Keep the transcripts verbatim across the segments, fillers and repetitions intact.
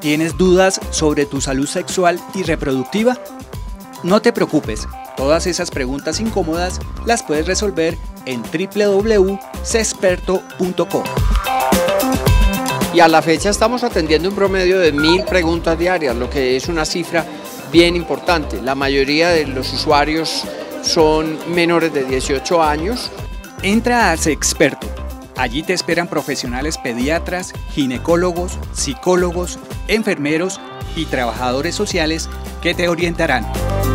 ¿Tienes dudas sobre tu salud sexual y reproductiva? No te preocupes, todas esas preguntas incómodas las puedes resolver en w w w punto sexperto punto com. Y a la fecha estamos atendiendo un promedio de mil preguntas diarias, lo que es una cifra bien importante. La mayoría de los usuarios son menores de dieciocho años. Entra a Sexperto. Allí te esperan profesionales pediatras, ginecólogos, psicólogos, enfermeros y trabajadores sociales que te orientarán.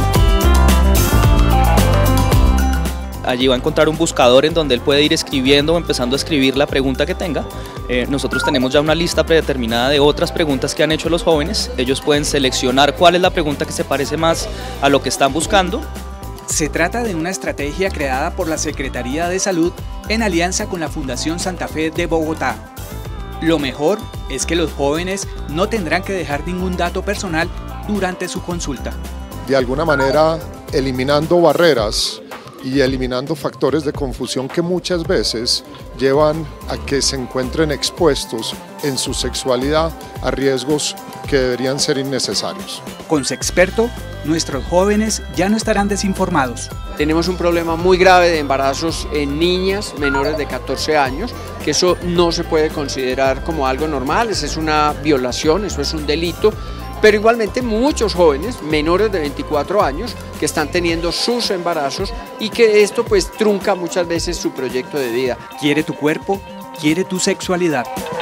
Allí va a encontrar un buscador en donde él puede ir escribiendo o empezando a escribir la pregunta que tenga. Eh, nosotros tenemos ya una lista predeterminada de otras preguntas que han hecho los jóvenes. Ellos pueden seleccionar cuál es la pregunta que se parece más a lo que están buscando. Se trata de una estrategia creada por la Secretaría de Salud en alianza con la Fundación Santa Fe de Bogotá. Lo mejor es que los jóvenes no tendrán que dejar ningún dato personal durante su consulta. De alguna manera, eliminando barreras y eliminando factores de confusión que muchas veces llevan a que se encuentren expuestos en su sexualidad a riesgos que deberían ser innecesarios. Con Sexperto, nuestros jóvenes ya no estarán desinformados. Tenemos un problema muy grave de embarazos en niñas menores de catorce años, que eso no se puede considerar como algo normal, eso es una violación, eso es un delito. Pero igualmente muchos jóvenes menores de veinticuatro años que están teniendo sus embarazos y que esto pues trunca muchas veces su proyecto de vida. Quiere tu cuerpo, quiere tu sexualidad.